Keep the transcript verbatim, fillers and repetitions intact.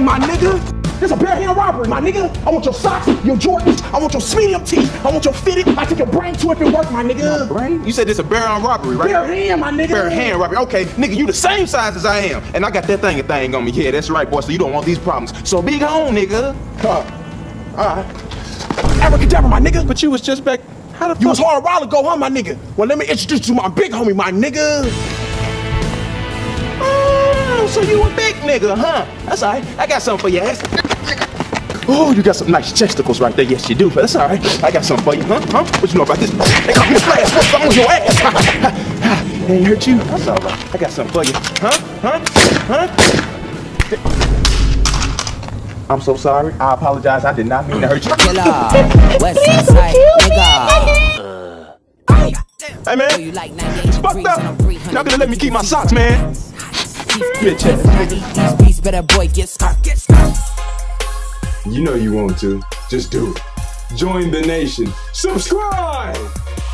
my nigga. This a bare hand robbery, my nigga. I want your socks, your Jordans, I want your medium teeth, I want your fitted. I take your brain to if it work, my nigga. Brain? You said this a bare hand robbery, right? Bare hand, my nigga. Bare hand robbery. Okay, nigga, you the same size as I am, and I got that thing a thing on me. Yeah, that's right, boy. So you don't want these problems. So be gone, nigga. Huh. All right. Abracadabra, my nigga. But you was just back. How the fuck? You was hard a while ago, huh, my nigga? Well, let me introduce you to my big homie, my nigga. Oh, so you a big nigga, huh? That's all right. I got something for your ass. Oh, you got some nice chesticles right there. Yes, you do. But that's all right. I got something for you, huh? Huh? What you know about this? They call me a flash. What's on your ass? They ain't hurt you. That's all right. I got something for you. Huh? Huh? Huh? I'm so sorry. I apologize. I did not mean to hurt you. Killer, West Side nigga. Hey man, it's fucked up. Y'all gonna let me keep my socks, man. Bitch ass Better boy, get stuck, get You know you want to. Just do it. Join the nation. Subscribe!